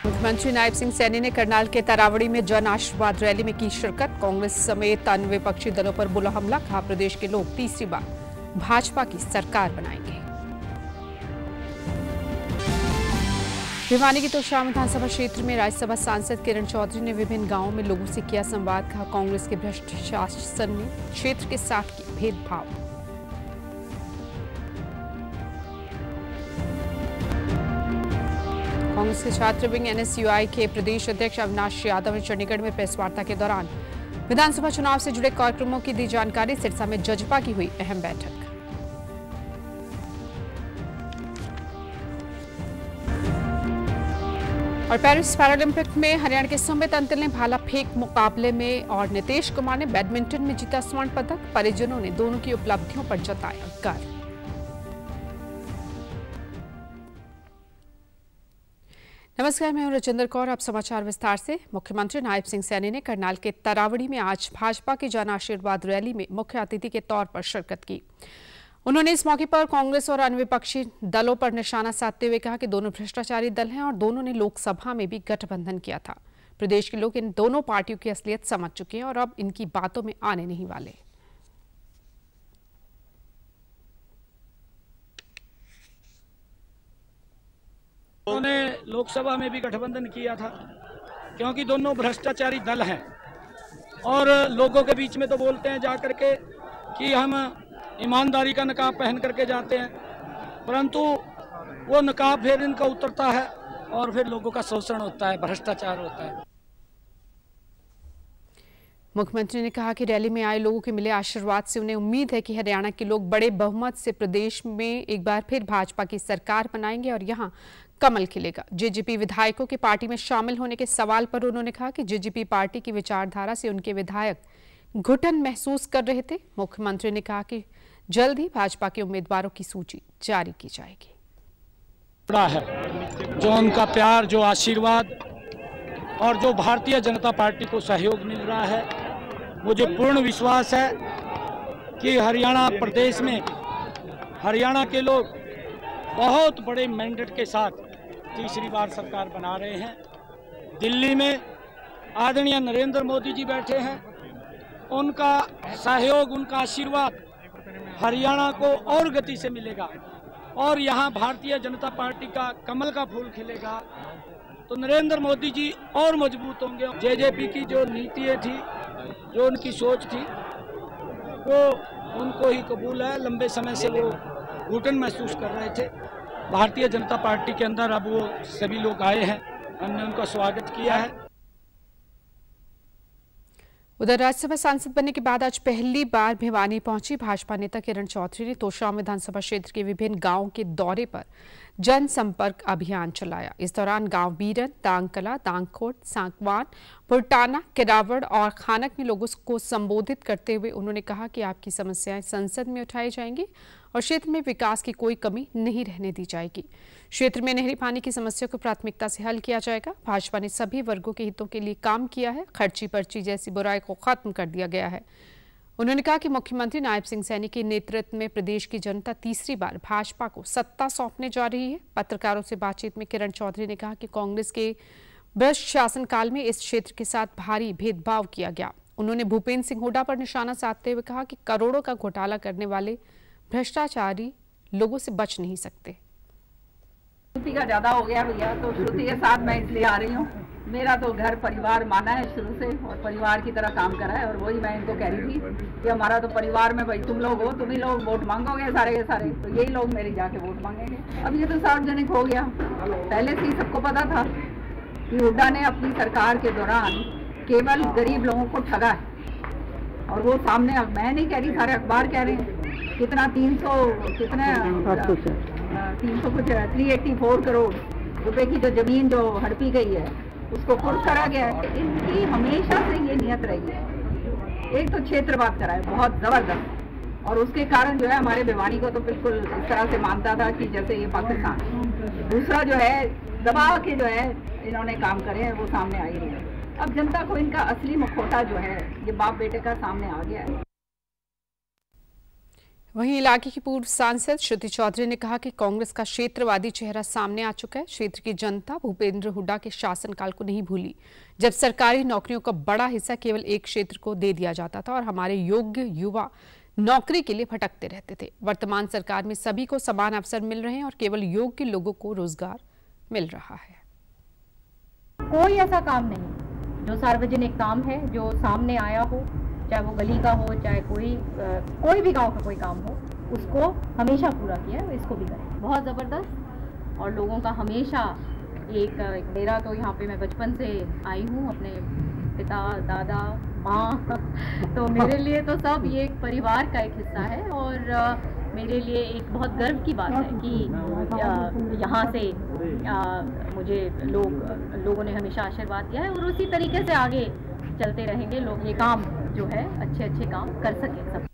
मुख्यमंत्री नायब सिंह सैनी ने करनाल के तरावड़ी में जन आशीर्वाद रैली में की शिरकत। कांग्रेस समेत अन्य विपक्षी दलों पर बोला हमला। कहा प्रदेश के लोग तीसरी बार भाजपा की सरकार बनाएंगे। भिवानी की तोशाम विधानसभा क्षेत्र में राज्यसभा सांसद किरण चौधरी ने विभिन्न गांवों में लोगों से किया संवाद। कहा कांग्रेस के भ्रष्ट शासन ने क्षेत्र के साथ किया भेदभाव। कांग्रेस के छात्र विंग एनएसयूआई के प्रदेश अध्यक्ष अविनाश यादव ने चंडीगढ़ में प्रेस वार्ता के दौरान विधानसभा चुनाव से जुड़े कार्यक्रमों की दी जानकारी। सिरसा में जजपा की हुई अहम बैठक। और पेरिस पैरालंपिक में हरियाणा के सुमित अंतिल ने भाला फेंक मुकाबले में और नीतीश कुमार ने बैडमिंटन में जीता स्वर्ण पदक। परिजनों ने दोनों की उपलब्धियों पर जताया गर्व। नमस्कार, मैं हूं रजिंदर कौर। अब समाचार विस्तार से। मुख्यमंत्री नायब सिंह सैनी ने करनाल के तरावड़ी में आज भाजपा की जन आशीर्वाद रैली में मुख्य अतिथि के तौर पर शिरकत की। उन्होंने इस मौके पर कांग्रेस और अन्य विपक्षी दलों पर निशाना साधते हुए कहा कि दोनों भ्रष्टाचारी दल हैं और दोनों ने लोकसभा में भी गठबंधन किया था। प्रदेश के लोग इन दोनों पार्टियों की असलियत समझ चुके हैं और अब इनकी बातों में आने नहीं वाले। उन्होंने लोकसभा में भी गठबंधन किया था क्योंकि दोनों भ्रष्टाचारी दल हैं और लोगों के बीच में तो बोलते हैं जाकर के कि हम ईमानदारी का नकाब पहन करके जाते हैं, परंतु वो नकाब फिर इनका उतरता है और फिर लोगों का शोषण होता है, भ्रष्टाचार होता है। मुख्यमंत्री ने कहा कि रैली में आए लोगों के मिले आशीर्वाद से उन्हें उम्मीद है कि हरियाणा के लोग बड़े बहुमत से प्रदेश में एक बार फिर भाजपा की सरकार बनाएंगे और यहां कमल खिलेगा। जेजेपी विधायकों के पार्टी में शामिल होने के सवाल पर उन्होंने कहा कि जेजेपी पार्टी की विचारधारा से उनके विधायक घुटन महसूस कर रहे थे। मुख्यमंत्री ने कहा कि जल्द ही भाजपा के उम्मीदवारों की सूची जारी की जाएगी। बड़ा है जो उनका प्यार, जो आशीर्वाद और जो भारतीय जनता पार्टी को सहयोग मिल रहा है, मुझे पूर्ण विश्वास है कि हरियाणा प्रदेश में हरियाणा के लोग बहुत बड़े मैंडेट के साथ तीसरी बार सरकार बना रहे हैं। दिल्ली में आदरणीय नरेंद्र मोदी जी बैठे हैं, उनका सहयोग, उनका आशीर्वाद हरियाणा को और गति से मिलेगा और यहाँ भारतीय जनता पार्टी का कमल का फूल खिलेगा तो नरेंद्र मोदी जी और मजबूत होंगे। जेजेपी की जो नीतियाँ थी, जो उनकी सोच थी, वो उनको ही कबूल है। लंबे समय से वो घुटन महसूस कर रहे थे। भारतीय जनता पार्टी के अंदर अब वो सभी लोग आए हैं, हमने उनका स्वागत किया है। उधर राज्यसभा सांसद बनने के बाद आज पहली बार भिवानी पहुंची भाजपा नेता किरण चौधरी ने तोशाम विधानसभा क्षेत्र के विभिन्न गांवों के दौरे पर जनसंपर्क अभियान चलाया। इस दौरान गांव बीरन, दांगकला, दांगखोट, सांकवान, पुरटाना, किरावड़ और खानक में लोगों को संबोधित करते हुए उन्होंने कहा कि आपकी समस्याएं संसद में उठाई जाएंगी और क्षेत्र में विकास की कोई कमी नहीं रहने दी जाएगी। क्षेत्र में नहरी पानी की समस्या को प्राथमिकता से हल किया जाएगा। भाजपा ने सभी वर्गों के हितों के लिए काम किया है। खर्ची पर्ची जैसी बुराई को खत्म कर दिया गया है। उन्होंने कहा कि मुख्यमंत्री नायब सिंह सैनी के नेतृत्व में प्रदेश की जनता तीसरी बार भाजपा को सत्ता सौंपने जा रही है। पत्रकारों से बातचीत में किरण चौधरी ने कहा कि कांग्रेस के भ्रष्ट शासनकाल में इस क्षेत्र के साथ भारी भेदभाव किया गया। उन्होंने भूपेंद्र सिंह हुड्डा पर निशाना साधते हुए कहा कि करोड़ों का घोटाला करने वाले भ्रष्टाचारी लोगों से बच नहीं सकते। श्रुति का ज्यादा हो गया भैया, तो श्रुति के साथ मैं इसलिए आ रही हूँ। मेरा तो घर परिवार माना है शुरू से और परिवार की तरह काम करा है और वही मैं इनको कह रही थी कि हमारा तो परिवार में भाई तुम लोग हो, तुम ही लोग वोट मांगोगे सारे के सारे, तो यही लोग मेरी जाके वोट मांगेंगे। अब ये तो सार्वजनिक हो गया, पहले से ही सबको पता था कि हुड्डा ने अपनी सरकार के दौरान केवल गरीब लोगों को ठगा है और वो सामने, अब मैं नहीं कह रही, सारे अखबार कह रहे हैं कितना 384 करोड़ रुपए की जो जमीन जो हड़पी गई है उसको कुर्क करा गया है। इनकी हमेशा से ये नियत रही है, एक तो क्षेत्रवाद करा है बहुत जबरदस्त और उसके कारण जो है हमारे भिवानी को तो बिल्कुल इस तरह से मानता था कि जैसे ये पाकिस्तान। दूसरा जो है दबा के जो है इन्होंने काम करे हैं वो सामने आ ही रही है। अब जनता को इनका असली मुखौटा जो है ये बाप बेटे का सामने आ गया है। वहीं इलाके की पूर्व सांसद श्रुति चौधरी ने कहा कि कांग्रेस का क्षेत्रवादी चेहरा सामने आ चुका है। क्षेत्र की जनता भूपेंद्र हुड्डा के शासनकाल को नहीं भूली, जब सरकारी नौकरियों का बड़ा हिस्सा केवल एक क्षेत्र को दे दिया जाता था और हमारे योग्य युवा नौकरी के लिए भटकते रहते थे। वर्तमान सरकार में सभी को समान अवसर मिल रहे हैं और केवल योग्य लोगों को रोजगार मिल रहा है। कोई ऐसा काम नहीं जो सार्वजनिक काम है जो सामने आया हो, चाहे वो गली का हो, चाहे कोई भी गांव का कोई काम हो, उसको हमेशा पूरा किया है, इसको भी करें। बहुत ज़बरदस्त। और लोगों का हमेशा एक मेरा तो यहाँ पे मैं बचपन से आई हूँ, अपने पिता, दादा, माँ तो मेरे लिए तो सब ये एक परिवार का एक हिस्सा है और मेरे लिए एक बहुत गर्व की बात है कि यहाँ से मुझे लोगों ने हमेशा आशीर्वाद दिया है और उसी तरीके से आगे चलते रहेंगे। लोग ये काम जो है अच्छे काम कर सकें सब।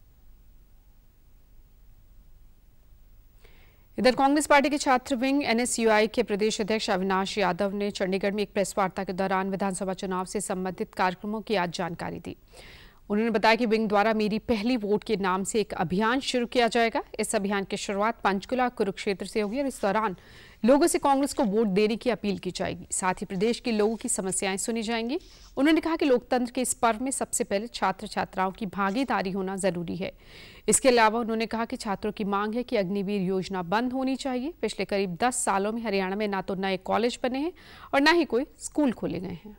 इधर कांग्रेस पार्टी के छात्र विंग NSUI के प्रदेश अध्यक्ष अविनाश यादव ने चंडीगढ़ में एक प्रेस वार्ता के दौरान विधानसभा चुनाव से संबंधित कार्यक्रमों की आज जानकारी दी। उन्होंने बताया कि विंग द्वारा मेरी पहली वोट के नाम से एक अभियान शुरू किया जाएगा। इस अभियान की शुरुआत पंचकुला कुरुक्षेत्र से होगी और इस दौरान लोगों से कांग्रेस को वोट देने की अपील की जाएगी। साथ ही प्रदेश के लोगों की समस्याएं सुनी जाएंगी। उन्होंने कहा कि लोकतंत्र के इस पर्व में सबसे पहले छात्र छात्राओं की भागीदारी होना जरूरी है। इसके अलावा उन्होंने कहा कि छात्रों की मांग है कि अग्निवीर योजना बंद होनी चाहिए। पिछले करीब 10 सालों में हरियाणा में ना तो नए कॉलेज बने हैं और ना ही कोई स्कूल खोले गए हैं।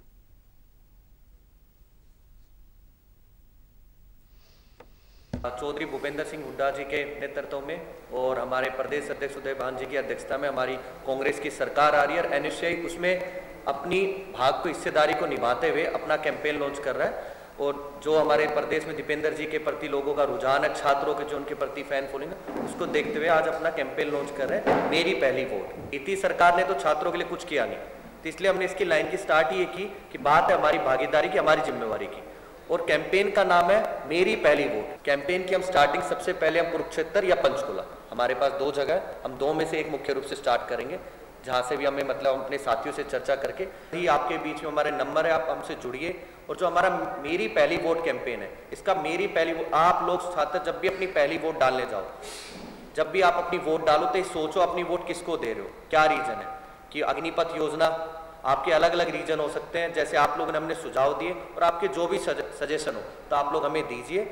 चौधरी भूपेंद्र सिंह हुड्डा जी के नेतृत्व में और हमारे प्रदेश अध्यक्ष उदय भान जी की अध्यक्षता में हमारी कांग्रेस की सरकार आ रही है और NSUI उसमें अपनी भाग को हिस्सेदारी को निभाते हुए अपना कैंपेन लॉन्च कर रहा है। और जो हमारे प्रदेश में दीपेंद्र जी के प्रति लोगों का रुझान है, छात्रों के जो उनके प्रति फैन फॉलोइंग है, उसको देखते हुए आज अपना कैंपेन लॉन्च कर रहे हैं, मेरी पहली वोट। इतनी सरकार ने तो छात्रों के लिए कुछ किया नहीं, तो इसलिए हमने इसकी लाइन की स्टार्ट ये की कि बात है हमारी भागीदारी की, हमारी जिम्मेवारी की। और कैंपेन का नाम है मेरी पहली वोट। कैंपेन की हम स्टार्टिंग सबसे पहले हम कुरुक्षेत्र या पंचकुला, हमारे पास 2 जगह है, हम 2 में से एक मुख्य रूप से स्टार्ट करेंगे, जहाँ से भी हमें मतलब अपने साथियों से चर्चा करके ही आपके बीच में हमारे नंबर है, आप हमसे जुड़िए। और जो हमारा मेरी पहली वोट कैंपेन है, इसका मेरी पहली वोट, आप लोग छात्र जब भी अपनी पहली वोट डालने जाओ, जब भी आप अपनी वोट डालो तो सोचो अपनी वोट किसको दे रहे हो, क्या रीजन है। कि अग्निपथ योजना, आपके अलग अलग रीजन हो सकते हैं, जैसे आप लोगों ने हमने सुझाव दिए, और आपके जो भी सजेशन हो तो आप लोग हमें दीजिए।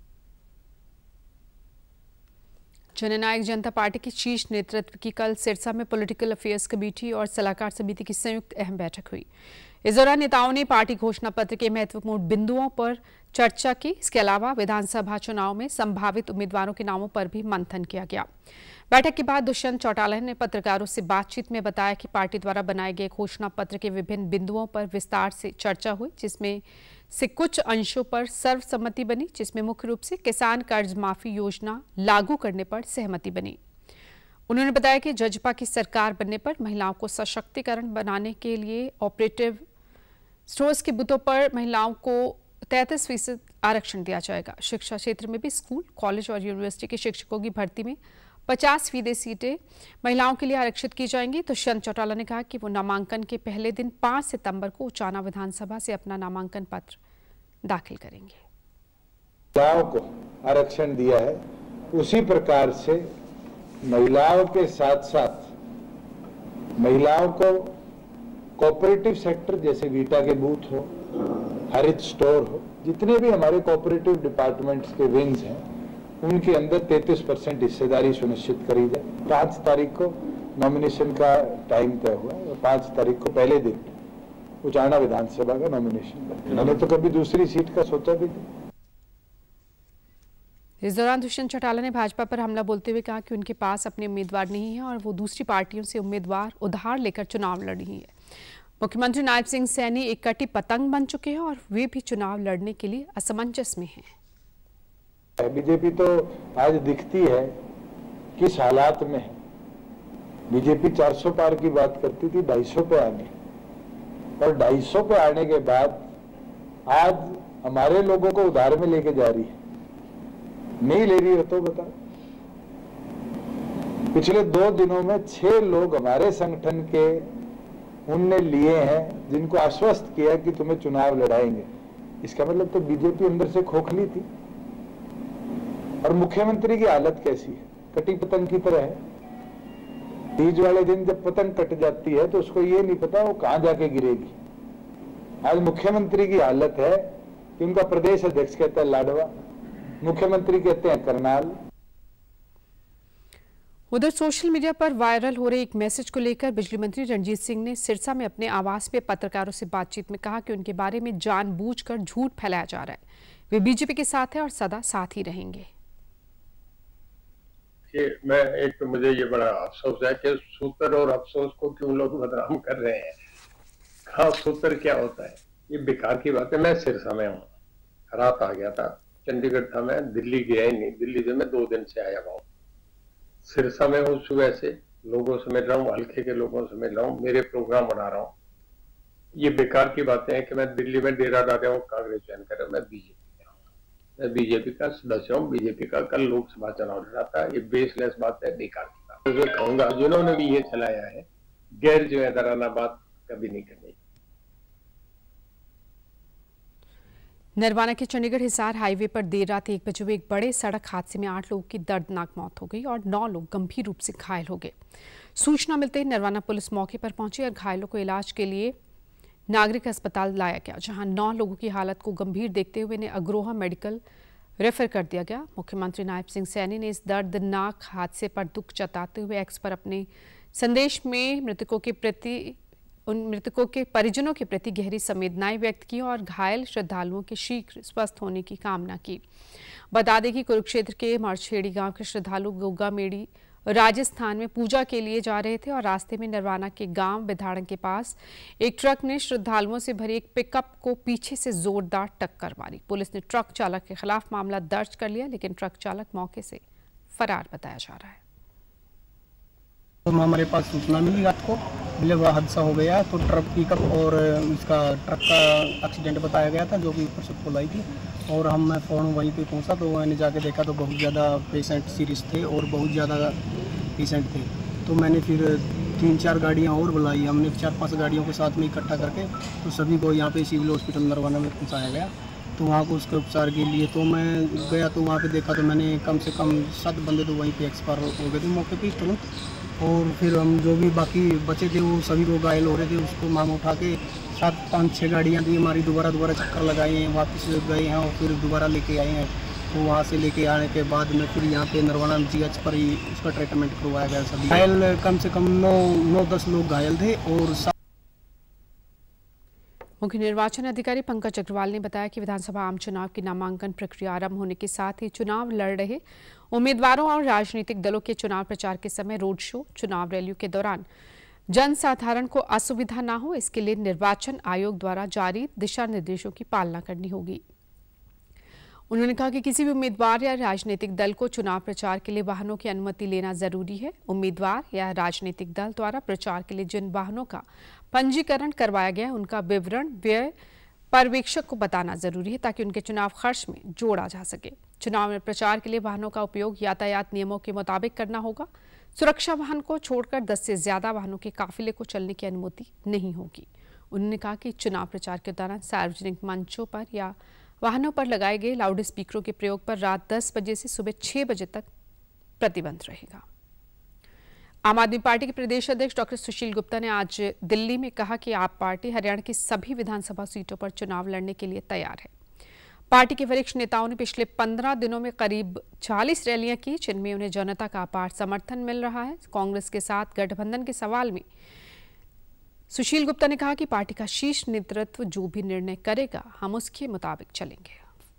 जननायक जनता पार्टी के शीर्ष नेतृत्व की कल सिरसा में पॉलिटिकल अफेयर्स कमेटी और सलाहकार समिति की संयुक्त अहम बैठक हुई। इस दौरान नेताओं ने पार्टी घोषणा पत्र के महत्वपूर्ण बिंदुओं पर चर्चा की। इसके अलावा विधानसभा चुनाव में संभावित उम्मीदवारों के नामों पर भी मंथन किया गया। बैठक के बाद दुष्यंत चौटाला ने पत्रकारों से बातचीत में बताया कि पार्टी द्वारा बनाए गए घोषणा पत्र के विभिन्न बिंदुओं पर विस्तार से चर्चा हुई, जिसमें से कुछ अंशों पर सर्वसम्मति बनी, जिसमें मुख्य रूप से किसान कर्ज माफी योजना लागू करने पर सहमति बनी। उन्होंने बताया कि जजपा की सरकार बनने पर महिलाओं को सशक्तिकरण बनाने के लिए ऑपरेटिव स्टोर्स के बूथों पर महिलाओं को 33% आरक्षण दिया जाएगा। शिक्षा क्षेत्र में भी स्कूल, कॉलेज और यूनिवर्सिटी के शिक्षकों की भर्ती में 50% सीटें महिलाओं के लिए आरक्षित की जाएंगी। दुष्यंत चौटाला ने कहा कि वो नामांकन के पहले दिन 5 सितंबर को उचाना विधानसभा से अपना नामांकन पत्र दाखिल करेंगे। महिलाओं को आरक्षण दिया है, उसी प्रकार से महिलाओं के साथ साथ महिलाओं को कोऑपरेटिव सेक्टर जैसे वीटा के बूथ हो, हरित स्टोर हो, जितने भी हमारे कोऑपरेटिव डिपार्टमेंट्स के विंग्स हैं, उनके अंदर 33% हिस्सेदारी सुनिश्चित करी जाए। 5 तारीख को नॉमिनेशन का टाइम तय हुआ और 5 तारीख को पहले दिन उचाना विधानसभा का नॉमिनेशन। मैंने तो कभी दूसरी सीट का सोचा भी नहीं। इस दौरान दुष्यंत चौटाला ने भाजपा पर हमला बोलते हुए कहा कि उनके पास अपने उम्मीदवार नहीं है और वो दूसरी पार्टियों से उम्मीदवार उधार लेकर चुनाव लड़ रही है। मुख्यमंत्री नायब सिंह सैनी एक कटी पतंग बन चुके हैं और वे भी चुनाव लड़ने के लिए असमंजस में हैं। बीजेपी तो आज दिखती है किस हालात में है। बीजेपी 400 पार की बात करती थी, 250 पे आ गई और 250 पे आने के बाद आज हमारे लोगों को उधार में लेके जा रही है। नहीं ले रही है तो बता। पिछले 2 दिनों में 6 लोग हमारे संगठन के उनने लिए हैं, जिनको आश्वस्त किया कि तुम्हें चुनाव लड़ाएंगे। इसका मतलब तो बीजेपी अंदर से खोखली थी। और मुख्यमंत्री की हालत कैसी है? कटी पतंग की तरह है। तीज वाले दिन जब पतंग कट जाती है तो उसको ये नहीं पता वो कहां जाके गिरेगी। आज मुख्यमंत्री की हालत है कि उनका प्रदेश अध्यक्ष कहता है लाडवा, मुख्यमंत्री कहते हैं करनाल। उधर सोशल मीडिया पर वायरल हो रहे एक मैसेज को लेकर बिजली मंत्री रणजीत सिंह ने सिरसा में अपने आवास में पत्रकारों से बातचीत में कहा कि उनके बारे में जानबूझकर झूठ फैलाया जा रहा है। वे बीजेपी के साथ है और सदा साथ ही रहेंगे। मुझे ये बड़ा अफसोस है कि सूत्र और अफसोस को क्यों लोग बदनाम कर रहे हैं। खास सूत्र क्या होता है, ये बेकार की बात है। मैं सिरसा में हूँ, रात आ गया था, चंडीगढ़ था, मैं दिल्ली गया ही नहीं। दिल्ली से मैं 2 दिन से आया हुआ हूँ। सिरसा में हूँ, सुबह से लोगों से मिल रहा हूँ, हल्के के लोगों से मिल रहा हूँ, मेरे प्रोग्राम बना रहा हूँ। ये बेकार की बातें हैं कि मैं दिल्ली में डेरा डाला हूँ, कांग्रेस ज्वाइन कर रहा हूँ। मैं बीजेपी का सदस्य हूँ, बीजेपी का कल लोकसभा चुनाव लड़ा था। ये बेसलेस बात है, बेकार की बात। मैं कहूंगा जिन्होंने भी ये चलाया है, गैर जिम्मेदाराना बात कभी नहीं करनी। नरवाना के चंडीगढ़ हिसार हाईवे पर देर रात 1 बजे हुए एक बड़े सड़क हादसे में 8 लोगों की दर्दनाक मौत हो गई और 9 लोग गंभीर रूप से घायल हो गए। सूचना मिलते ही नरवाना पुलिस मौके पर पहुंची और घायलों को इलाज के लिए नागरिक अस्पताल लाया गया, जहां 9 लोगों की हालत को गंभीर देखते हुए इन्हें अग्रोहा मेडिकल रेफर कर दिया गया। मुख्यमंत्री नायब सिंह सैनी ने इस दर्दनाक हादसे पर दुख जताते हुए एक्स पर अपने संदेश में उन मृतकों के परिजनों के प्रति गहरी संवेदनाएं व्यक्त की और घायल श्रद्धालुओं के शीघ्र स्वस्थ होने की कामना की। बता दें कि कुरुक्षेत्र के मरछेड़ी गांव के श्रद्धालु गोगामेड़ी राजस्थान में पूजा के लिए जा रहे थे और रास्ते में नरवाना के गांव बिधाड़न के पास एक ट्रक ने श्रद्धालुओं से भरी एक पिकअप को पीछे से जोरदार टक्कर मारी। पुलिस ने ट्रक चालक के खिलाफ मामला दर्ज कर लिया, लेकिन ट्रक चालक मौके से फरार बताया जा रहा है। तो हमारे पास सूचना मिली रात को, बोले वह हादसा हो गया, तो ट्रक पिकअप और इसका ट्रक का एक्सीडेंट बताया गया था, जो कि ऊपर से पुल आई थी। और मैं फ़ौरन वहीं पे पहुंचा, तो मैंने जाके देखा तो बहुत ज़्यादा पेशेंट सीरियस थे और बहुत ज़्यादा पेशेंट थे। तो मैंने फिर 3-4 गाड़ियाँ और बुलाई, हमने 4-5 गाड़ियों के साथ में इकट्ठा करके तो सभी को यहाँ पे सिविल हॉस्पिटल नरवाना में पहुँचाया गया। तो वहाँ को उसके उपचार के लिए तो मैं गया, तो वहाँ पे देखा तो मैंने कम से कम 7 बंदे तो वहीं पे एक्सपायर हो गए थे मौके पे तुरंत। और फिर हम जो भी बाकी बचे थे वो सभी को घायल हो रहे थे, उसको मांग उठा के 7-5-6 गाड़ियाँ दी हमारी, दोबारा चक्कर लगाए हैं, वापस गए हैं और फिर दोबारा लेके आए हैं। तो वहाँ से लेके आने के बाद में फिर यहाँ पे नरवाना GH पर ही उसका ट्रीटमेंट करवाया गया। सभी घायल कम से कम 9-10 लोग घायल थे। और मुख्य निर्वाचन अधिकारी पंकज अग्रवाल ने बताया कि विधानसभा आम चुनाव की नामांकन प्रक्रिया आरंभ होने के साथ ही चुनाव लड़ रहे उम्मीदवारों और राजनीतिक दलों के चुनाव प्रचार के समय रोड शो, चुनाव रैलियों के दौरान जनसाधारण को असुविधा न हो, इसके लिए निर्वाचन आयोग द्वारा जारी दिशा निर्देशों की पालना करनी होगी। उन्होंने कहा कि किसी भी उम्मीदवार या राजनीतिक दल को चुनाव प्रचार के लिए वाहनों की अनुमति लेना जरूरी है। उम्मीदवार या राजनीतिक दल द्वारा प्रचार के लिए जिन वाहनों का पंजीकरण करवाया गया है, उनका विवरण व्यय पर्यवेक्षक को बताना जरूरी है, ताकि उनके चुनाव खर्च में जोड़ा जा सके। चुनाव में प्रचार के लिए वाहनों का उपयोग यातायात नियमों के मुताबिक करना होगा। सुरक्षा वाहन को छोड़कर 10 से ज्यादा वाहनों के काफिले को चलने की अनुमति नहीं होगी। उन्होंने कहा कि चुनाव प्रचार के दौरान सार्वजनिक मंचों पर या वाहनों पर लगाए गए लाउड स्पीकरों के प्रयोग पर रात 10 बजे से सुबह 6 बजे तक प्रतिबंध रहेगा। आम आदमी पार्टी के प्रदेश अध्यक्ष डॉक्टर सुशील गुप्ता ने आज दिल्ली में कहा कि आप पार्टी हरियाणा की सभी विधानसभा सीटों पर चुनाव लड़ने के लिए तैयार है। पार्टी के वरिष्ठ नेताओं ने पिछले 15 दिनों में करीब 40 रैलियां की, जिनमें उन्हें जनता का अपार समर्थन मिल रहा है। कांग्रेस के साथ गठबंधन के सवाल में सुशील गुप्ता ने कहा कि पार्टी का शीर्ष नेतृत्व जो भी निर्णय करेगा, हम उसके मुताबिक चलेंगे।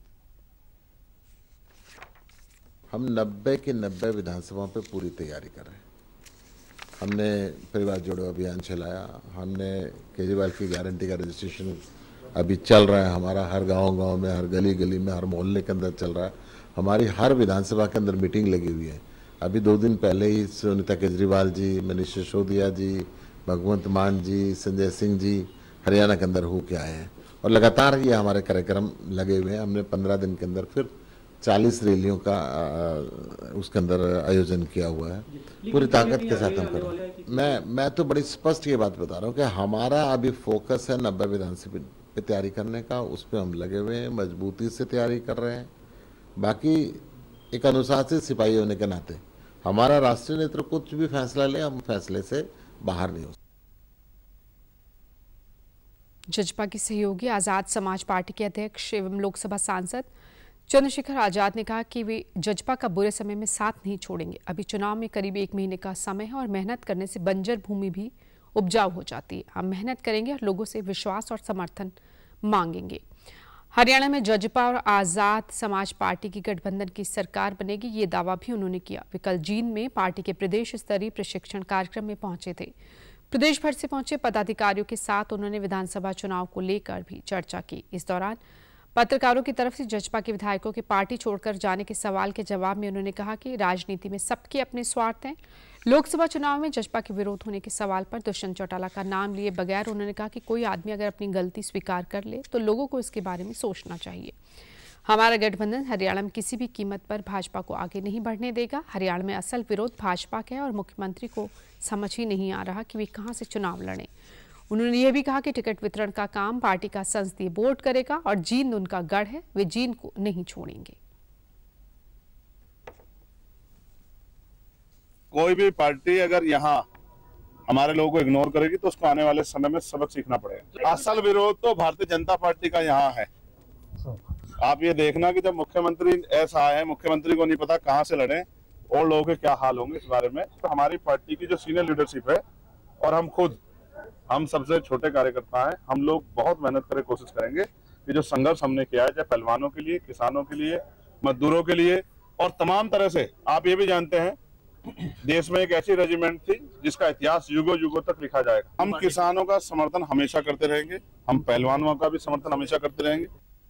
हम 90 के 90 विधानसभाओं पे पूरी तैयारी कर रहे हैं। हमने परिवार जोड़ो अभियान चलाया, हमने केजरीवाल की गारंटी का रजिस्ट्रेशन अभी चल रहा है हमारा, हर गांव में, हर गली गली में, हर मोहल्ले के अंदर चल रहा है। हमारी हर विधानसभा के अंदर मीटिंग लगी हुई है। अभी 2 दिन पहले ही सुनीता केजरीवाल जी, मनीष सिसोदिया जी, भगवंत मान जी, संजय सिंह जी हरियाणा के अंदर हो के आए हैं और लगातार ये हमारे कार्यक्रम लगे हुए हैं। हमने 15 दिन के अंदर फिर 40 रैलियों का उसके अंदर आयोजन किया हुआ है। पूरी ताकत के साथ हम कर रहे हैं। मैं तो बड़ी स्पष्ट ये बात बता रहा हूँ कि हमारा अभी फोकस है 90 विधानसभा पे तैयारी करने का, उस पर हम लगे हुए हैं, मजबूती से तैयारी कर रहे हैं। बाकी एक अनुशासित सिपाही होने के नाते हमारा राष्ट्रीय नेतृत्व कुछ भी फैसला ले, हम फैसले से बाहर नहीं हो सकते। जजपा की सहयोगी आजाद समाज पार्टी के अध्यक्ष एवं लोकसभा सांसद चंद्रशेखर आजाद ने कहा कि वे जजपा का बुरे समय में साथ नहीं छोड़ेंगे। अभी चुनाव में करीब 1 महीने का समय है और मेहनत करने से बंजर भूमि भी उपजाऊ हो जाती है। हम मेहनत करेंगे और लोगों से विश्वास और समर्थन मांगेंगे। हरियाणा में जजपा और आजाद समाज पार्टी की गठबंधन की सरकार बनेगी, ये दावा भी उन्होंने किया। वे कल जींद में पार्टी के प्रदेश स्तरीय प्रशिक्षण कार्यक्रम में पहुंचे थे। प्रदेश भर से पहुंचे पदाधिकारियों के साथ उन्होंने विधानसभा चुनाव को लेकर भी चर्चा की। इस दौरान पत्रकारों की तरफ से जजपा के विधायकों के पार्टी छोड़कर जाने के सवाल के जवाब में उन्होंने कहा कि राजनीति में सबके अपने स्वार्थ हैं। लोकसभा चुनाव में जजपा के विरोध होने के सवाल पर दुष्यंत चौटाला का नाम लिए बगैर उन्होंने कहा कि कोई आदमी अगर अपनी गलती स्वीकार कर ले तो लोगों को इसके बारे में सोचना चाहिए। हमारा गठबंधन हरियाणा में किसी भी कीमत पर भाजपा को आगे नहीं बढ़ने देगा। हरियाणा में असल विरोध भाजपा का है और मुख्यमंत्री को समझ ही नहीं आ रहा कि वे कहां से चुनाव लड़ें। उन्होंने ये भी कहा कि टिकट वितरण का काम पार्टी का संसदीय बोर्ड करेगा और जींद उनका गढ़ है, वे जींद को नहीं छोड़ेंगे। कोई भी पार्टी अगर यहाँ हमारे लोगों को इग्नोर करेगी तो उसको आने वाले समय में सबक सीखना पड़ेगा। असल विरोध तो भारतीय जनता पार्टी का यहाँ है। आप ये देखना कि जब मुख्यमंत्री ऐसा है, मुख्यमंत्री को नहीं पता कहाँ से लड़े और लोगों के क्या हाल होंगे इस बारे में। तो हमारी पार्टी की जो सीनियर लीडरशिप है और हम सबसे छोटे कार्यकर्ता हैं, हम लोग बहुत मेहनत करके कोशिश करेंगे कि जो संघर्ष हमने किया है, चाहे पहलवानों के लिए, किसानों के लिए, मजदूरों के लिए और तमाम तरह से, आप ये भी जानते हैं देश में एक ऐसी रेजिमेंट थी जिसका इतिहास युगों युगों तक लिखा जाएगा। हम किसानों का समर्थन हमेशा करते रहेंगे, हम पहलवानों का भी समर्थन हमेशा करते रहेंगे।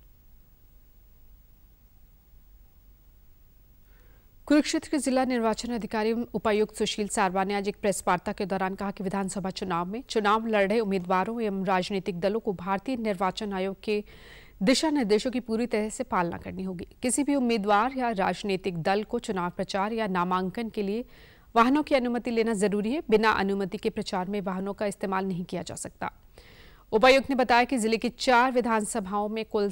कुरुक्षेत्र के जिला निर्वाचन अधिकारी उपायुक्त सुशील सारवा ने आज एक प्रेस वार्ता के दौरान कहा कि विधानसभा चुनाव में चुनाव लड़ रहे उम्मीदवारों एवं राजनीतिक दलों को भारतीय निर्वाचन आयोग के दिशा निर्देशों की पूरी तरह से पालना करनी होगी। किसी भी उम्मीदवार या राजनीतिक दल को चुनाव प्रचार या नामांकन के लिए वाहनों की अनुमति लेना जरूरी है। बिना अनुमति के प्रचार में वाहनों का इस्तेमाल नहीं किया जा सकता। उपायुक्त ने बताया कि जिले की 4 विधानसभाओं में कुल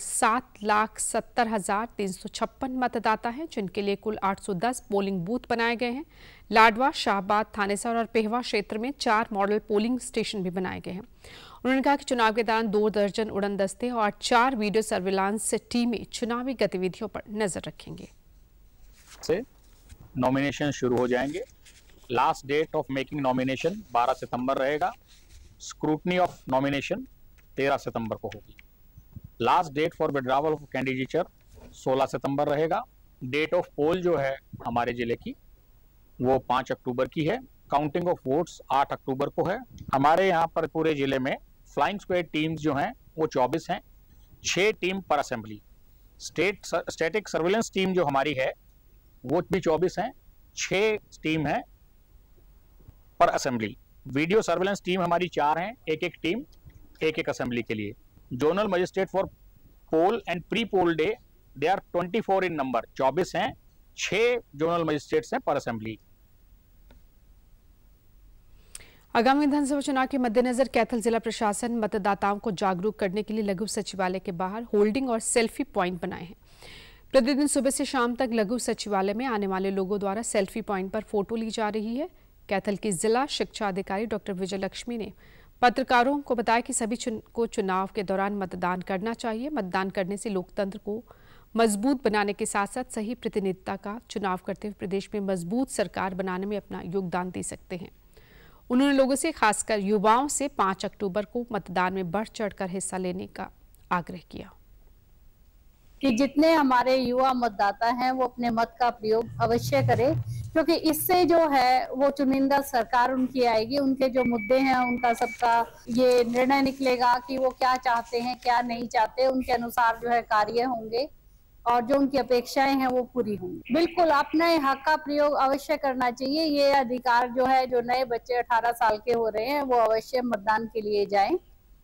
7,70,356 मतदाता हैं, जिनके लिए कुल 810 पोलिंग बूथ बनाए गए हैं। लाडवा, शाहबाद, थानेसर और पेहवा क्षेत्र में 4 मॉडल पोलिंग स्टेशन भी बनाए गए हैं। उन्होंने कहा कि चुनाव के दौरान 2 दर्जन उड़न दस्ते और 4 वीडियो सर्विलांस टीमें चुनावी गतिविधियों पर नजर रखेंगे। से नॉमिनेशन शुरू हो जाएंगे। Last date of making nomination 12 सितंबर रहेगा। स्क्रूटनी ऑफ नॉमिनेशन 13 सितंबर को होगी। Last date for withdrawal of candidature 16 सितंबर रहेगा। डेट ऑफ पोल जो है हमारे जिले की वो 5 अक्टूबर की है। काउंटिंग ऑफ वोट्स 8 अक्टूबर को है। हमारे यहाँ पर पूरे जिले में फ्लाइंग स्क्वाड टीम्स जो हैं वो 24 हैं, 6 टीम पर असेंबली। स्टैटिक सर्विलेंस टीम जो हमारी है वो भी 24 हैं, 6 टीम है पर असेंबली। वीडियो सर्विलेंस टीम हमारी 4 हैं, एक टीम एक असेंबली के लिए। Zonal magistrate for poll and pre poll day they are 24 in number, 24 हैं, 6 जोनल मजिस्ट्रेट्स हैं पर असेंबली। आगामी विधानसभा चुनाव के मद्देनजर कैथल जिला प्रशासन मतदाताओं को जागरूक करने के लिए लघु सचिवालय के बाहर होल्डिंग और सेल्फी पॉइंट बनाए हैं। प्रतिदिन सुबह से शाम तक लघु सचिवालय में आने वाले लोगों द्वारा सेल्फी पॉइंट पर फोटो ली जा रही है। कैथल की जिला शिक्षा अधिकारी डॉक्टर विजय लक्ष्मी ने पत्रकारों को बताया कि सभी को चुनाव के दौरान मतदान करना चाहिए। मतदान करने से लोकतंत्र को मजबूत बनाने के साथ साथ सही प्रतिनिधिता का चुनाव करते हुए प्रदेश में मजबूत सरकार बनाने में अपना योगदान दे सकते हैं। उन्होंने लोगों से, खासकर युवाओं से 5 अक्टूबर को मतदान में बढ़ चढ़कर हिस्सा लेने का आग्रह किया कि जितने हमारे युवा मतदाता हैं वो अपने मत का प्रयोग अवश्य करें, क्योंकि इससे जो है वो चुनिंदा सरकार उनकी आएगी। उनके जो मुद्दे हैं उनका सबका ये निर्णय निकलेगा कि वो क्या चाहते हैं क्या नहीं चाहते, उनके अनुसार जो है कार्य होंगे और जो उनकी अपेक्षाएं हैं वो पूरी होंगी। बिल्कुल अपने हक का प्रयोग अवश्य करना चाहिए। ये अधिकार जो है, जो नए बच्चे 18 साल के हो रहे हैं वो अवश्य मतदान के लिए जाएं।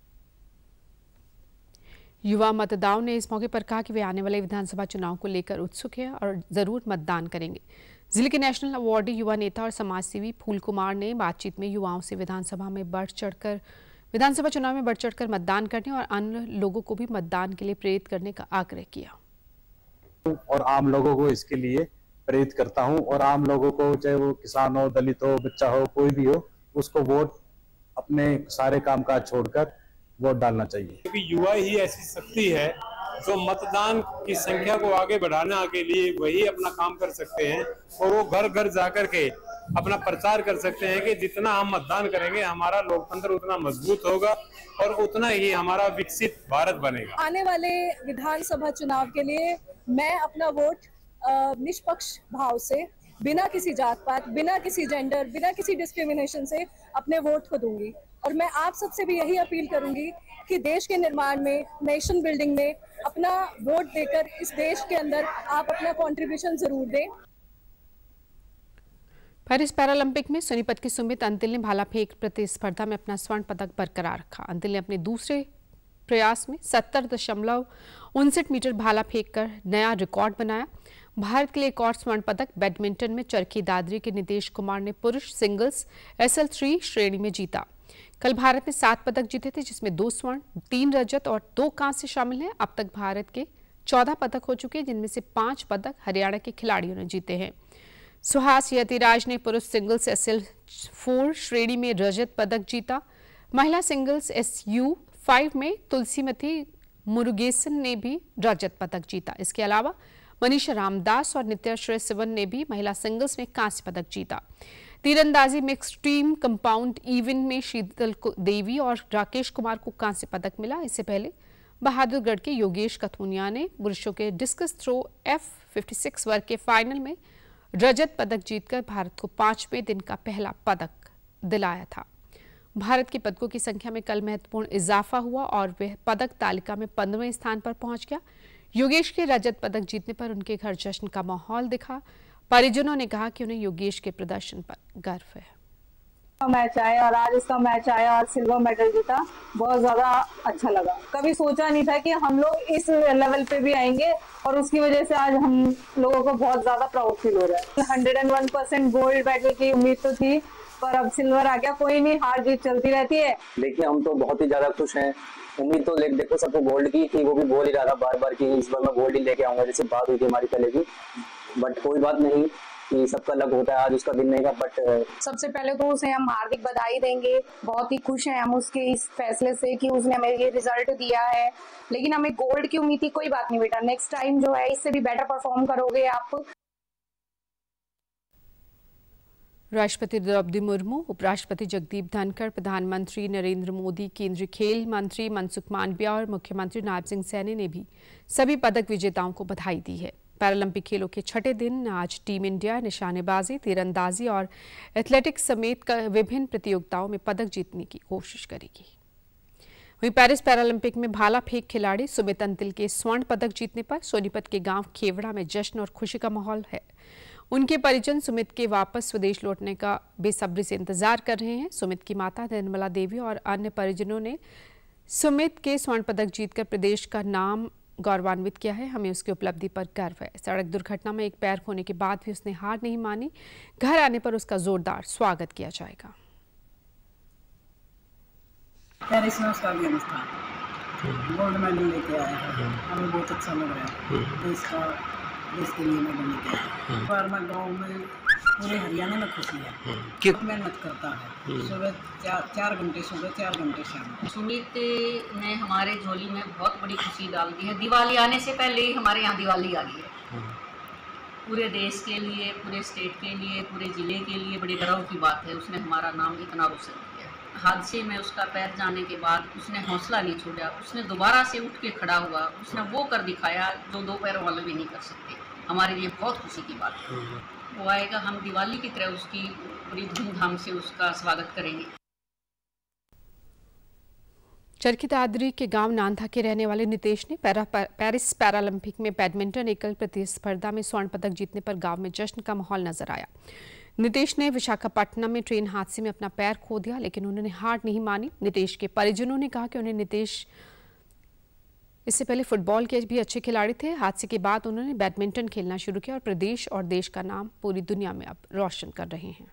युवा मतदाताओं ने इस मौके पर कहा कि वे आने वाले विधानसभा चुनाव को लेकर उत्सुक हैं और जरूर मतदान करेंगे। जिले के नेशनल अवार्डी युवा नेता और समाजसेवी फूल कुमार ने बातचीत में युवाओं से विधानसभा चुनाव में बढ़ चढ़कर मतदान करने और अन्य लोगों को भी मतदान के लिए प्रेरित करने का आग्रह किया। और आम लोगों को इसके लिए प्रेरित करता हूं और आम लोगों को, चाहे वो किसान हो, दलित हो, बच्चा हो, कोई भी हो, उसको वोट अपने सारे कामकाज छोड़कर वोट डालना चाहिए। क्योंकि युवा ही ऐसी शक्ति है जो मतदान की संख्या को आगे बढ़ाने के लिए वही अपना काम कर सकते हैं और वो घर घर जाकर के अपना प्रचार कर सकते हैं कि जितना हम मतदान करेंगे हमारा लोकतंत्र उतना मजबूत होगा और उतना ही हमारा विकसित भारत बनेगा। आने वाले विधानसभा चुनाव के लिए मैं अपना वोट निष्पक्ष भाव से, बिना किसी जात पात, बिना किसी जेंडर, बिना किसी डिस्क्रिमिनेशन से अपने वोट को दूंगी। और मैं आप सबसे भी यही अपील करूंगी कि देश के निर्माण में, नेशन बिल्डिंग में अपना वोट देकर इस देश के अंदर आप अपना कंट्रीब्यूशन जरूर दें। पेरिस पैरालंपिक में सोनीपत की सुमित अंतिल ने भाला फेंक प्रतिस्पर्धा में अपना स्वर्ण पदक बरकरार रखा। अंतिल ने अपने दूसरे प्रयास में 70.59 मीटर भाला फेंककर नया रिकॉर्ड बनाया। भारत के लिए एक और स्वर्ण पदक बैडमिंटन में चरखी दादरी के नितेश कुमार ने पुरुष सिंगल्स SL3 श्रेणी में जीता। कल भारत ने 7 पदक जीते थे, जिसमें 2 स्वर्ण, 3 रजत और 2 कांस्य शामिल हैं। अब तक भारत के 14 पदक हो चुके हैं, जिनमें से 5 पदक हरियाणा के खिलाड़ियों ने जीते हैं। सुहास यतिराज ने पुरुष सिंगल्स SL4 श्रेणी में रजत पदक जीता। महिला सिंगल्स SU5 में तुलसीमती मुरुगेसन ने भी रजत पदक जीता। इसके अलावा मनीषा रामदास और नित्याश्रय सिवन ने भी महिला सिंगल्स में कांस्य पदक जीता। तीरंदाजी मिक्स्ड टीम कंपाउंड इवेंट में शीतल देवी और राकेश कुमार को कांस्य पदक मिला। इससे पहले बहादुरगढ़ के योगेश कथुनिया ने पुरुषों के डिस्कस थ्रो F56 वर्ग के फाइनल में रजत पदक जीतकर भारत को 5वें दिन का पहला पदक दिलाया था। भारत के पदकों की संख्या में कल महत्वपूर्ण इजाफा हुआ और वह पदक तालिका में 15वें स्थान पर पहुंच गया। योगेश के रजत पदक जीतने पर उनके घर जश्न का माहौल दिखा। परिजनों ने कहा कि उन्हें योगेश के प्रदर्शन पर गर्व है। मैच आया और आज इसका मैच आया और सिल्वर मेडल जीता, बहुत ज्यादा अच्छा लगा। कभी सोचा नहीं था कि हम लोग इस लेवल पे भी आएंगे और उसकी वजह से आज हम लोगों को बहुत ज्यादा प्राउड फील हो रहा है। 101% गोल्ड मेडल की उम्मीद तो थी, पर अब सिल्वर आ गया। कोई नहीं, हार जीत चलती रहती है। देखिए, हम तो बहुत ही ज्यादा खुश हैं। उम्मीद तो देखो सबको गोल्ड की थी, वो भी बोल ही रहा था बार बार कि इस बार मैं गोल्ड ही लेके आऊंगा, जैसे बात हुई थी हमारी पहले की। बट कोई बात नहीं, कि सबका लग होता है, आज उसका दिन नहीं था। बट सबसे पहले तो उसे हम हार्दिक बधाई देंगे। बहुत ही खुश हैं हम उसके इस फैसले से कि उसने हमें ये रिजल्ट दिया है। लेकिन हमें गोल्ड की उम्मीद थी। कोई बात नहीं बेटा, नेक्स्ट टाइम जो है इससे भी बेटर परफॉर्म करोगे आप। राष्ट्रपति द्रौपदी मुर्मू, उपराष्ट्रपति जगदीप धनखड़, प्रधानमंत्री नरेंद्र मोदी, केंद्रीय खेल मंत्री मनसुख मांडविया और मुख्यमंत्री नायब सिंह सैनी ने भी सभी पदक विजेताओं को बधाई दी है। पैरालंपिक खेलों के छठे दिन आज टीम इंडिया निशानेबाजी, तीरंदाजी और एथलेटिक्स समेत विभिन्न प्रतियोगिताओं में पदक जीतने की कोशिश करेगी। वहीं पेरिस पैरालंपिक में भाला फेंक खिलाड़ी सुमित अंतिल के स्वर्ण पदक जीतने पर सोनीपत के गांव खेवड़ा में जश्न और खुशी का माहौल है। उनके परिजन सुमित के वापस स्वदेश लौटने का बेसब्री से इंतजार कर रहे हैं। सुमित की माता निर्मला देवी और अन्य परिजनों ने सुमित के स्वर्ण पदक जीतकर प्रदेश का नाम गौरवान्वित किया है। हमें उसकी उपलब्धि पर गर्व है। सड़क दुर्घटना में एक पैर खोने के बाद भी उसने हार नहीं मानी। घर आने पर उसका जोरदार स्वागत किया जाएगा। पेरिस में उसका गेम्स था, गोल्ड मेडल लेके आया है। हमें बहुत अच्छा लग रहा है। देश के लिए मेडल लेके आया। पर मैं गाँव में पूरे हरियाणा में खुशी है। बहुत मेहनत करता है, सुबह 4 घंटे सुबह 4 घंटे शाम। सुमित ने हमारे झोली में बहुत बड़ी खुशी डाल दी है। दिवाली आने से पहले ही हमारे यहाँ दिवाली आ गई है। पूरे देश के लिए, पूरे स्टेट के लिए, पूरे ज़िले के लिए बड़ी गर्व की बात है। उसने हमारा नाम इतना रोशन किया। हादसे में उसका पैर जाने के बाद उसने हौसला नहीं छोड़ा। उसने दोबारा से उठ के खड़ा हुआ। उसने वो कर दिखाया जो 2 पैरों वाले भी नहीं कर सकते। हमारे लिए बहुत खुशी की बात है। वो आएगा, हम दिवाली की तरह उसकी बड़ी धूमधाम से उसका स्वागत करेंगे। चरखी दादरी के गांव नांधा के रहने वाले नितेश ने पेरिस पैरालंपिक में बैडमिंटन एकल प्रतिस्पर्धा में स्वर्ण पदक जीतने पर गांव में जश्न का माहौल नजर आया। नितेश ने विशाखापट्टनम में ट्रेन हादसे में अपना पैर खो दिया, लेकिन उन्होंने हार नहीं मानी। नितेश के परिजनों ने कहा कि उन्हें नितेश इससे पहले फुटबॉल के भी अच्छे खिलाड़ी थे। हादसे के बाद उन्होंने बैडमिंटन खेलना शुरू किया और प्रदेश और देश का नाम पूरी दुनिया में अब रोशन कर रहे हैं।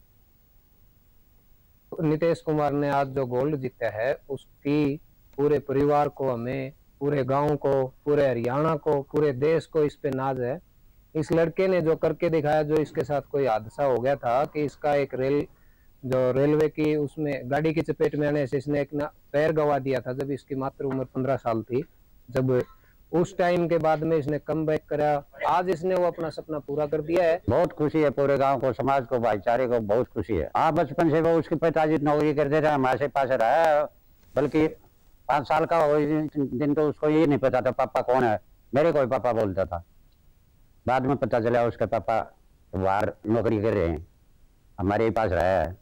नितेश कुमार ने आज जो गोल्ड जीता है, उसकी पूरे परिवार को, हमें पूरे गांव को, पूरे हरियाणा को, पूरे देश को इस पे नाज है इस लड़के ने जो करके दिखाया, जो इसके साथ कोई हादसा हो गया था कि इसका एक रेलवे की उसमें गाड़ी की चपेट में आने से इसने एक ना पैर गंवा दिया था जब इसकी मात्र उम्र 15 साल थी। जब उस टाइम के बाद में इसने कम बैक करा, आज इसने वो अपना सपना पूरा कर दिया है। बहुत खुशी है, पूरे गांव को, समाज को, भाईचारे को बहुत खुशी है। हाँ, बचपन से वो उसके पिताजी नौकरी करते थे, हमारे पास रहा, बल्कि 5 साल का हो दिन तो उसको ये नहीं पता था पापा कौन है। मेरे को पापा बोलता था, बाद में पता चला उसके पापा बाहर नौकरी कर रहे हैं, हमारे पास रहा है।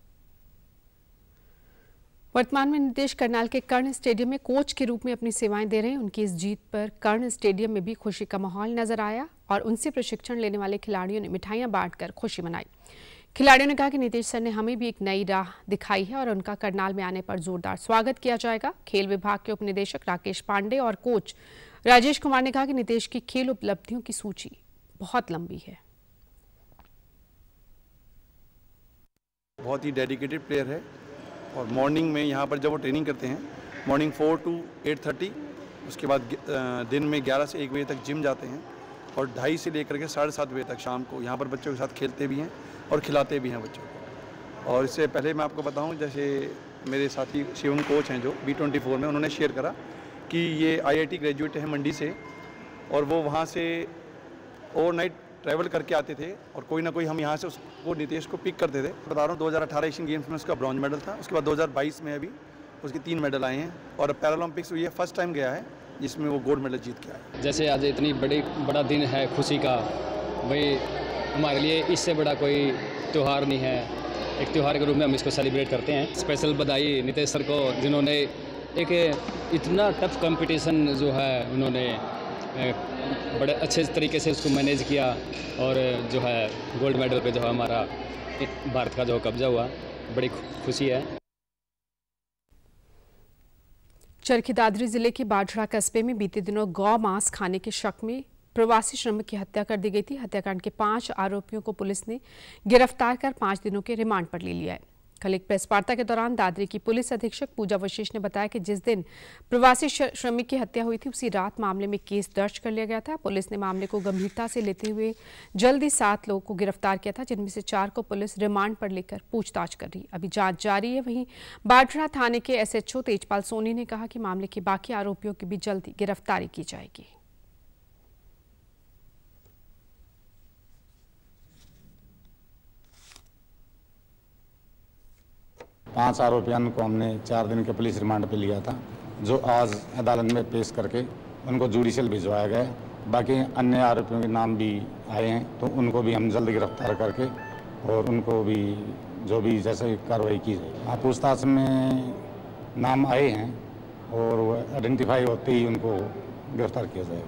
वर्तमान में नीतीश करनाल के कर्ण स्टेडियम में कोच के रूप में अपनी सेवाएं दे रहे हैं। उनकी इस जीत पर कर्ण स्टेडियम में भी खुशी का माहौल नजर आया और उनसे प्रशिक्षण लेने वाले खिलाड़ियों ने मिठाइयां बांटकर खुशी मनाई। खिलाड़ियों ने कहा कि नीतीश सर ने हमें भी एक नई राह दिखाई है और उनका करनाल में आने पर जोरदार स्वागत किया जाएगा। खेल विभाग के उपनिदेशक राकेश पांडे और कोच राजेश कुमार ने कहा कि नीतीश की खेल उपलब्धियों की सूची बहुत लंबी है। बहुत ही डेडिकेटेड प्लेयर है और मॉर्निंग में यहाँ पर जब वो ट्रेनिंग करते हैं, मॉर्निंग 4 to 8:30, उसके बाद दिन में 11 से 1 बजे तक जिम जाते हैं और 2:30 से लेकर के 7:30 बजे तक शाम को यहाँ पर बच्चों के साथ खेलते भी हैं और खिलाते भी हैं बच्चों को। और इससे पहले मैं आपको बताऊँ, जैसे मेरे साथी शिवम कोच हैं जो B24 में, उन्होंने शेयर करा कि ये IIT ग्रेजुएट है मंडी से और वो वहाँ से ओवरनाइट ट्रैवल करके आते थे और कोई ना कोई हम यहाँ से उसको नीतीश को पिक करते थे। बता रहा हूँ 2018 एशियन गेम्स में उसका ब्रॉन्ज मेडल था, उसके बाद 2022 में अभी उसके 3 मेडल आए हैं और पैरालंपिक्स ये फर्स्ट टाइम गया है जिसमें वो गोल्ड मेडल जीत के आया। जैसे आज इतनी बड़ा दिन है खुशी का, भाई हमारे लिए इससे बड़ा कोई त्यौहार नहीं है। एक त्यौहार के रूप में हम इसको सेलिब्रेट करते हैं। स्पेशल बधाई नीतीश सर को, जिन्होंने एक इतना टफ कंपटीशन जो है उन्होंने बड़े अच्छे तरीके से उसको मैनेज किया और जो है गोल्ड मेडल पे जो है हमारा भारत का जो कब्जा हुआ, बड़ी खुशी है। चरखी दादरी जिले के बाढ़ड़ा कस्बे में बीते दिनों गौ मांस खाने के शक में प्रवासी श्रमिक की हत्या कर दी गई थी। हत्याकांड के 5 आरोपियों को पुलिस ने गिरफ्तार कर 5 दिनों के रिमांड पर ले लिया है। कल एक प्रेस वार्ता के दौरान दादरी की पुलिस अधीक्षक पूजा वशिष्ठ ने बताया कि जिस दिन प्रवासी श्रमिक की हत्या हुई थी उसी रात मामले में केस दर्ज कर लिया गया था। पुलिस ने मामले को गंभीरता से लेते हुए जल्दी 7 लोगों को गिरफ्तार किया था, जिनमें से 4 को पुलिस रिमांड पर लेकर पूछताछ कर रही। अभी जांच जारी है। वहीं बाढ़ड़ा थाने के SHO तेजपाल सोनी ने कहा कि मामले के बाकी आरोपियों की भी जल्दी गिरफ्तारी की जाएगी। 5 आरोपियों को हमने 4 दिन के पुलिस रिमांड पे लिया था, जो आज अदालत में पेश करके उनको जुडिशियल भिजवाया गया। बाकी अन्य आरोपियों के नाम भी आए हैं, तो उनको भी हम जल्द गिरफ्तार करके और उनको भी जो भी जैसे कार्रवाई की जाए। पूछताछ में नाम आए हैं और आइडेंटिफाई होते ही उनको गिरफ्तार किया जाएगा।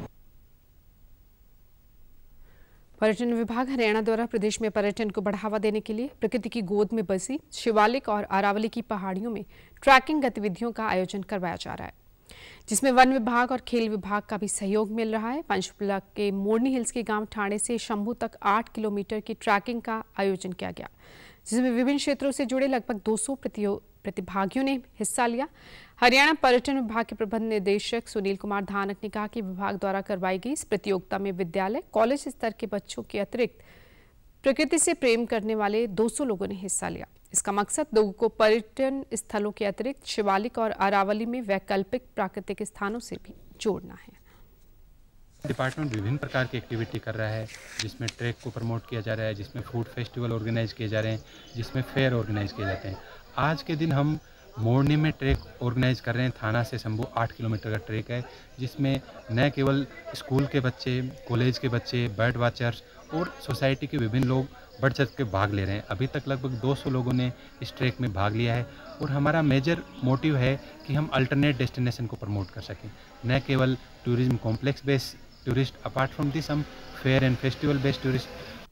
पर्यटन विभाग हरियाणा द्वारा प्रदेश में पर्यटन को बढ़ावा देने के लिए प्रकृति की गोद में बसी शिवालिक और अरावली की पहाड़ियों में ट्रैकिंग गतिविधियों का आयोजन करवाया जा रहा है, जिसमें वन विभाग और खेल विभाग का भी सहयोग मिल रहा है। पंचकुला के मोरनी हिल्स के गांव ठाणे से शंभू तक 8 किलोमीटर की ट्रैकिंग का आयोजन किया गया, जिसमें विभिन्न क्षेत्रों से जुड़े लगभग 200 प्रतिभागियों ने हिस्सा लिया। हरियाणा पर्यटन विभाग के प्रबंध निदेशक सुनील कुमार धानक ने कहा कि विभाग द्वारा करवाई गई इस प्रतियोगिता में विद्यालय कॉलेज स्तर के बच्चों के अतिरिक्त प्रकृति से प्रेम करने वाले 200 लोगों ने हिस्सा लिया। इसका मकसद लोगों को पर्यटन स्थलों के अतिरिक्त शिवालिक और अरावली में वैकल्पिक प्राकृतिक स्थानों से भी जोड़ना है। डिपार्टमेंट विभिन्न प्रकार की एक्टिविटी कर रहा है, जिसमें ट्रैक को प्रमोट किया जा रहा है, जिसमें फूड फेस्टिवल ऑर्गेनाइज किए जा रहे हैं, जिसमें फेयर ऑर्गेनाइज किए जाते हैं। आज के दिन हम मोरनी में ट्रैक ऑर्गेनाइज कर रहे हैं। थाना से शंभू 8 किलोमीटर का ट्रैक है, जिसमें न केवल स्कूल के बच्चे, कॉलेज के बच्चे, बर्ड वॉचर्स और सोसाइटी के विभिन्न लोग बढ़ चढ़ के भाग ले रहे हैं। अभी तक लगभग 200 लोगों ने इस ट्रैक में भाग लिया है और हमारा मेजर मोटिव है कि हम अल्टरनेट डेस्टिनेशन को प्रमोट कर सकें, न केवल tourism complex based tourist, apart from this um fair and festival based tourist.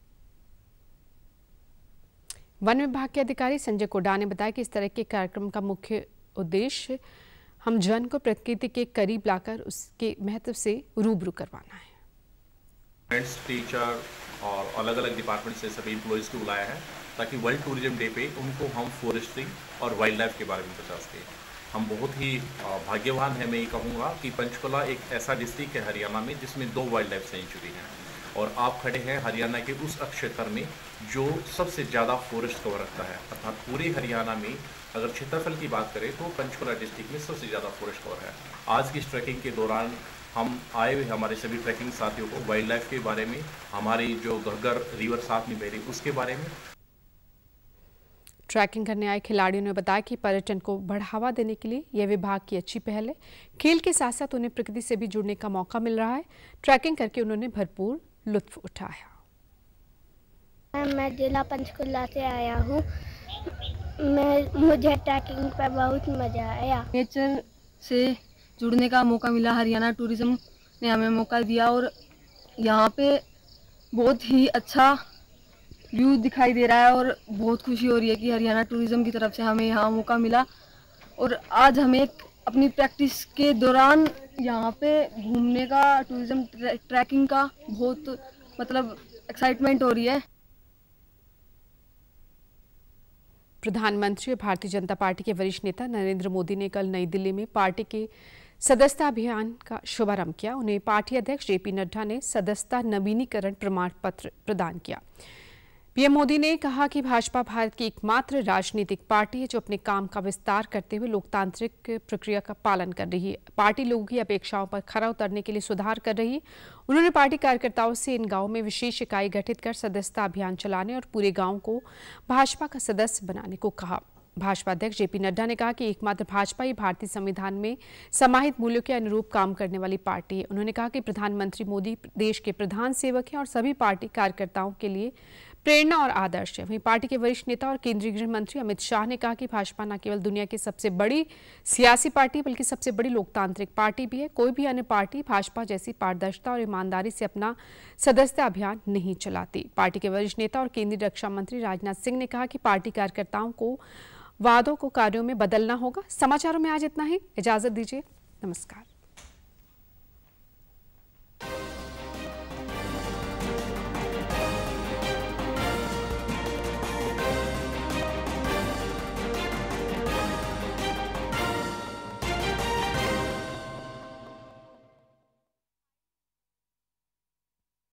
वन विभाग के अधिकारी संजय कोडा ने बताया कि इस तरह के कार्यक्रम का मुख्य उद्देश्य हम जन को प्रकृति के करीब लाकर उसके महत्व से रूबरू करवाना है। फ्रेंड्स, टीचर और अलग अलग डिपार्टमेंट से सभी एम्प्लॉयज़ को बुलाया है ताकि वर्ल्ड टूरिज्म डे पे उनको हम फॉरेस्ट्री और वाइल्ड लाइफ के बारे में बता सकें। हम बहुत ही भाग्यवान हैं, मैं ये कहूँगा कि पंचकुला एक ऐसा डिस्ट्रिक्ट है हरियाणा में जिसमें 2 वाइल्ड लाइफ सेंचुरी हैं। और आप खड़े हैं हरियाणा के उस क्षेत्र में जो सबसे ज़्यादा फॉरेस्ट कवर रखता है, अर्थात पूरे हरियाणा में अगर क्षेत्रफल की बात करें तो पंचकुला डिस्ट्रिक्ट में सबसे ज़्यादा फॉरेस्ट कवर है। आज की इस ट्रैकिंग के दौरान हम आए हुए हमारे सभी ट्रैकिंग साथियों को वाइल्ड लाइफ के बारे में, हमारी जो घग्गर रिवर साथ में बह रही उसके बारे में। ट्रैकिंग करने आए खिलाड़ियों ने बताया कि पर्यटन को बढ़ावा देने के लिए यह विभाग की अच्छी पहल है। खेल के साथ साथ उन्हें प्रकृति से भी जुड़ने का मौका मिल रहा है। ट्रैकिंग करके उन्होंने भरपूर लुत्फ उठाया। मैं जिला पंचकुला से आया हूँ। मुझे ट्रैकिंग पर बहुत मजा आया। नेचर से जुड़ने का मौका मिला, हरियाणा टूरिज्म ने हमें मौका दिया और यहाँ पे बहुत ही अच्छा व्यू दिखाई दे रहा है और बहुत खुशी हो रही है कि हरियाणा टूरिज्म की तरफ से हमें यहाँ मौका मिला। और आज हमें अपनी प्रैक्टिस के दौरान यहाँ पे घूमने का, टूरिज्म ट्रैकिंग का बहुत मतलब एक्साइटमेंट हो रही है। प्रधानमंत्री और भारतीय जनता पार्टी के वरिष्ठ नेता नरेंद्र मोदी ने कल नई दिल्ली में पार्टी के सदस्यता अभियान का शुभारंभ किया। उन्हें पार्टी अध्यक्ष जेपी नड्डा ने सदस्यता नवीनीकरण प्रमाण पत्र प्रदान किया। पीएम मोदी ने कहा कि भाजपा भारत की एकमात्र राजनीतिक पार्टी है जो अपने काम का विस्तार करते हुए लोकतांत्रिक प्रक्रिया का पालन कर रही है। पार्टी लोगों की अपेक्षाओं पर खरा उतरने के लिए सुधार कर रही है। उन्होंने पार्टी कार्यकर्ताओं से इन गांवों में विशेष इकाई गठित कर सदस्यता अभियान चलाने और पूरे गांव को भाजपा का सदस्य बनाने को कहा। भाजपा अध्यक्ष जेपी नड्डा ने कहा कि एकमात्र भाजपा ही भारतीय संविधान में समाहित मूल्यों के अनुरूप काम करने वाली पार्टी है। उन्होंने कहा कि प्रधानमंत्री मोदी देश के प्रधान सेवक हैं और सभी पार्टी कार्यकर्ताओं के लिए प्रेरणा और आदर्श है। वहीं पार्टी के वरिष्ठ नेता और केंद्रीय गृह मंत्री अमित शाह ने कहा कि भाजपा न केवल दुनिया की सबसे बड़ी सियासी पार्टी बल्कि सबसे बड़ी लोकतांत्रिक पार्टी भी है। कोई भी अन्य पार्टी भाजपा जैसी पारदर्शिता और ईमानदारी से अपना सदस्यता अभियान नहीं चलाती। पार्टी के वरिष्ठ नेता और केंद्रीय रक्षा मंत्री राजनाथ सिंह ने कहा कि पार्टी कार्यकर्ताओं को वादों को कार्यों में बदलना होगा। समाचारों में आज इतना ही। इजाजत दीजिए। नमस्कार।